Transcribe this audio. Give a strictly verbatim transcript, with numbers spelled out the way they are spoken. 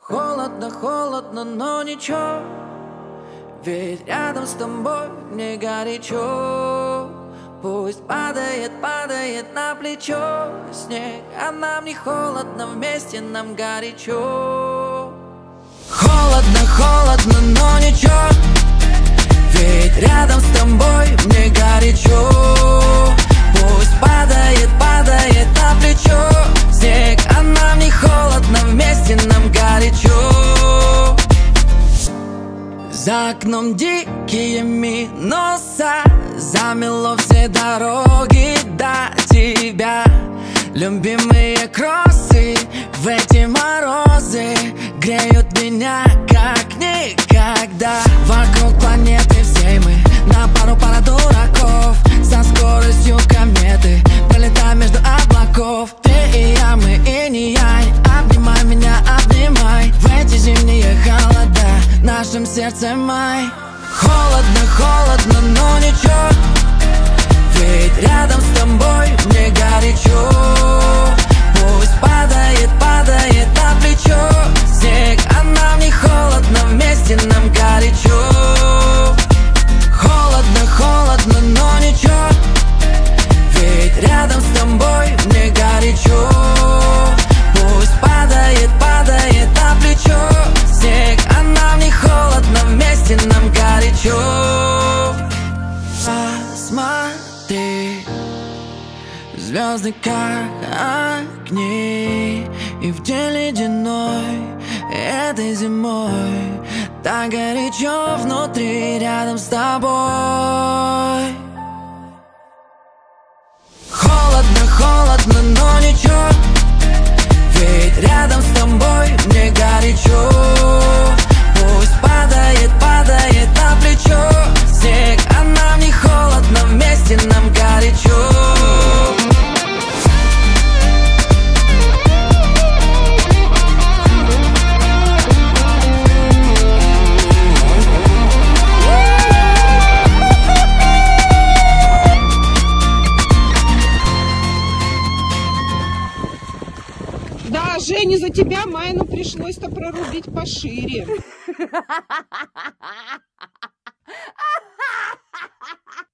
Холодно, холодно, но ничего, ведь рядом с тобой мне горячо. Пусть падает, падает на плечо снег, а нам не холодно, вместе нам горячо. Холодно, холодно, но ничего, ведь рядом с тобой мне горячо. Пусть падает, падает на плечо снег, а нам не холодно, вместе нам горячо. За окном дикие минуса, замело все дороги до тебя. Любимые кроссы в эти морозы греют меня как никогда. Вокруг планеты всей мы на пару пара дураков, со скоростью кометы пролетаем между облаков. Ты и я, мы и не я. Обнимай меня, обнимай в эти зимние холода, в нашем сердце май. Холодно, холодно, но ничего, ведь рядом с тобой мне горячо. Пусть падает, падает на плечо снег, а нам не холодно, вместе нам горячо. Холодно, холодно, но ничего, ведь рядом с тобой мне горячо. Пусть падает, падает на плечо снег, а нам не холодно, вместе нам горячо. Посмотри, звезды как огни, и в день ледяной этой зимой так горячо внутри рядом с тобой. Холодно, холодно, но ничего, ведь рядом с тобой мне горячо. Пусть падает, падает на плечо снег, а нам не холодно, вместе нам горячо. Да, Женя, за тебя Майну пришлось-то прорубить пошире.